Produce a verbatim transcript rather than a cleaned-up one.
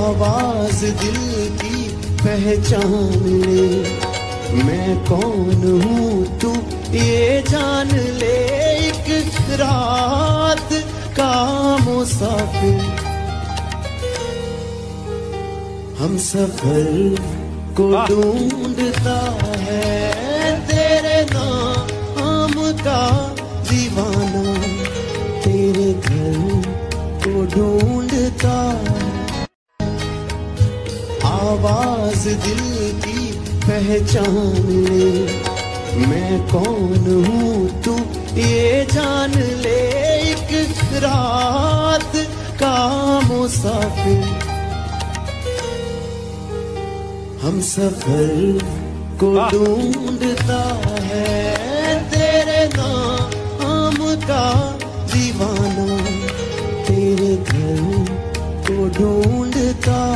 आवाज दिल की पहचान ले, मैं कौन हूँ तू ये जान ले। एक रात का मुसाफिर हम सफर को ढूंढता है, तेरे नाम का दीवाना तेरे घर को ढूंढता है। आवाज दिल की पहचान ले, मैं कौन हूँ तू ये जान ले। एक रात का मुसाफिर हम सफर को ढूंढता है, तेरे नाम का दीवाना तेरे घर को ढूंढता